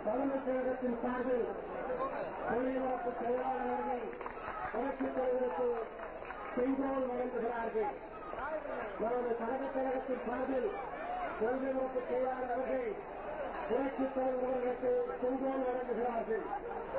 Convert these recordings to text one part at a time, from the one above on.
தலைமைச் செயலகத்தின் சார்பில் தொழில்நுட்ப செயலாளர்கள் புரட்சித் தலைவருக்கு செங்கோல் வழங்குகிறார்கள். நமது தலைமைச் செயலகத்தின் சார்பில் தொழில்நுட்ப செயலாளர் அவர்கள் புரட்சித் தலைவர்களுக்கு செங்கோல் வழங்குகிறார்கள்.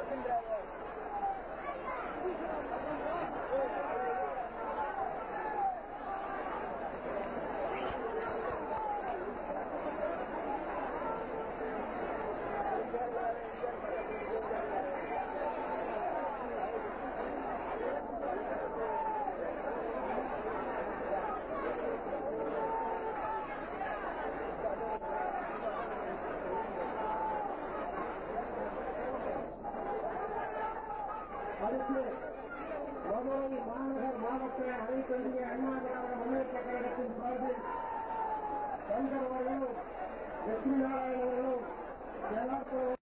அடுத்து மதுரை மாநகர் மாவட்ட அனைத்து இந்திய அண்ணா திராவிட முன்னேற்ற கழகத்தின் சார்பில் சங்கர் அவர்களும் லட்சுமி நாராயணன் அவர்களும் எல்லாருக்கும்